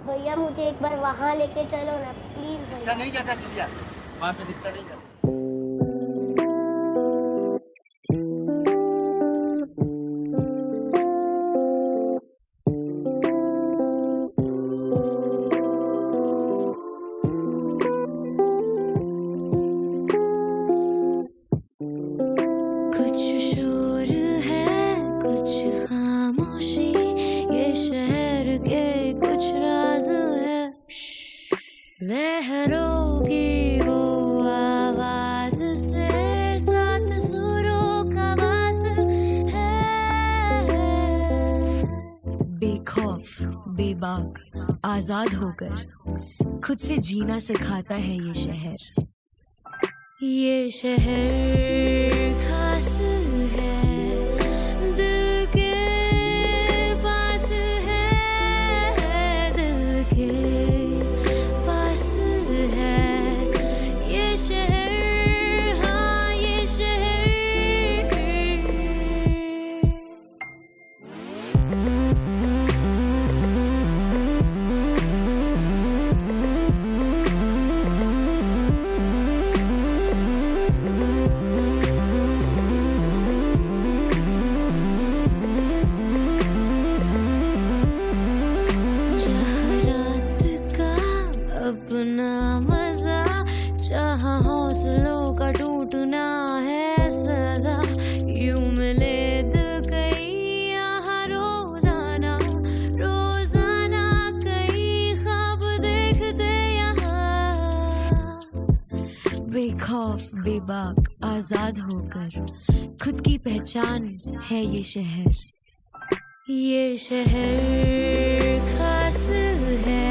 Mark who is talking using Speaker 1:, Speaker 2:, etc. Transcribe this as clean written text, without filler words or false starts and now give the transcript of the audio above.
Speaker 1: भैया मुझे एक बार वहाँ लेके चलो ना प्लीज
Speaker 2: अच्छा
Speaker 1: भैया।
Speaker 2: नहीं जाता दीजिए, वहाँ पे रिक्शा नहीं जाता।
Speaker 3: कुछ शोर है कुछ खामोशी, ये शहर के कुछ राज है। लहरों की वो आवाज से सात सुरों का वास है। बेखौफ बेबाक आजाद होकर खुद से जीना सिखाता है ये शहर। ये शहर खास है, दिल के पास है, दिल के पास है ये शहर। हाँ ये शहर। अपना मजा जहाँ हौसलों का टूटना है सजा। यूं मिले दिल कई यहाँ रोजाना, रोजाना कई ख्वाब देखते यहाँ। बेखौफ बेबाक आजाद होकर खुद की पहचान है ये शहर। ये शहर खास है,